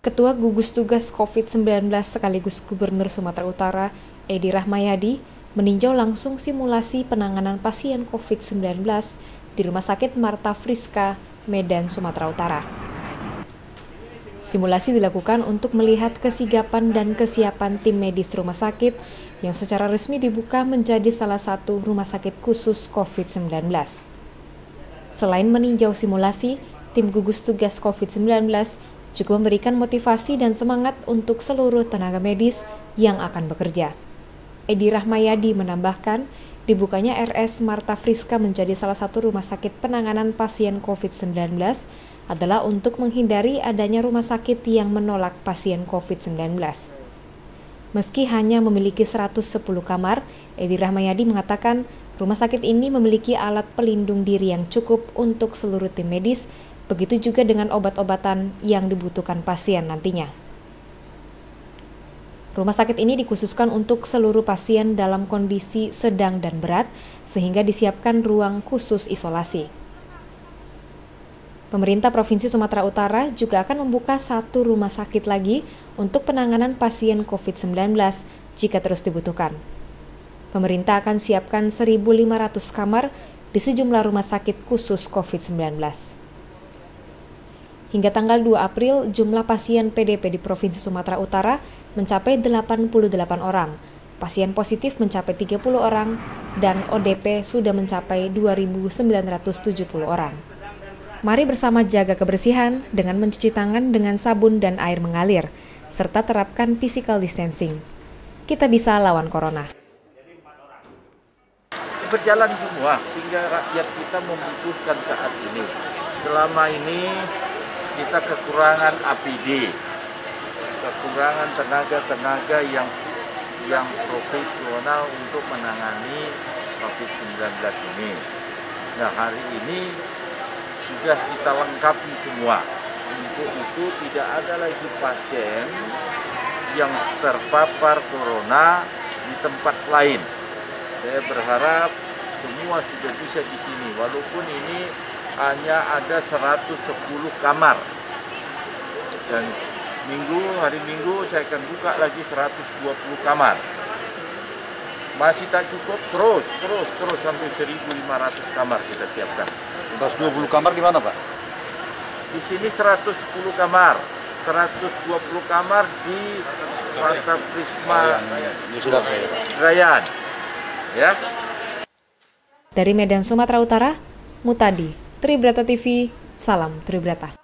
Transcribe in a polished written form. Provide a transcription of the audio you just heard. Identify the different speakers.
Speaker 1: Ketua Gugus Tugas COVID-19 sekaligus Gubernur Sumatera Utara, Edi Rahmayadi, meninjau langsung simulasi penanganan pasien COVID-19 di Rumah Sakit Marta Friska, Medan, Sumatera Utara. Simulasi dilakukan untuk melihat kesigapan dan kesiapan tim medis rumah sakit yang secara resmi dibuka menjadi salah satu rumah sakit khusus COVID-19. Selain meninjau simulasi, tim gugus tugas COVID-19 juga memberikan motivasi dan semangat untuk seluruh tenaga medis yang akan bekerja. Edi Rahmayadi menambahkan, dibukanya RS Marta Friska menjadi salah satu rumah sakit penanganan pasien COVID-19 adalah untuk menghindari adanya rumah sakit yang menolak pasien COVID-19. Meski hanya memiliki 110 kamar, Edi Rahmayadi mengatakan rumah sakit ini memiliki alat pelindung diri yang cukup untuk seluruh tim medis, begitu juga dengan obat-obatan yang dibutuhkan pasien nantinya. Rumah sakit ini dikhususkan untuk seluruh pasien dalam kondisi sedang dan berat, sehingga disiapkan ruang khusus isolasi. Pemerintah Provinsi Sumatera Utara juga akan membuka satu rumah sakit lagi untuk penanganan pasien COVID-19 jika terus dibutuhkan. Pemerintah akan siapkan 1.500 kamar di sejumlah rumah sakit khusus COVID-19. Hingga tanggal 2 April, jumlah pasien PDP di Provinsi Sumatera Utara mencapai 88 orang, pasien positif mencapai 30 orang, dan ODP sudah mencapai 2.970 orang. Mari bersama jaga kebersihan dengan mencuci tangan dengan sabun dan air mengalir, serta terapkan physical distancing. Kita bisa lawan corona.
Speaker 2: Berjalan semua, sehingga rakyat kita membutuhkan saat ini. Selama ini kita kekurangan APD, kekurangan tenaga-tenaga yang profesional untuk menangani COVID-19 ini. Nah, hari ini sudah kita lengkapi semua. Untuk itu tidak ada lagi pasien yang terpapar corona di tempat lain. Saya berharap semua sudah bisa di sini, walaupun ini hanya ada 110 kamar. Dan hari Minggu saya akan buka lagi 120 kamar. Masih tak cukup, terus sampai 1.500 kamar kita siapkan.
Speaker 3: 120 kamar di mana, Pak?
Speaker 2: Di sini 110 kamar, 120 kamar di Marta Friska Rayan. Ya.
Speaker 1: Dari Medan, Sumatera Utara, Mutadi, Tribrata TV, salam Tribrata.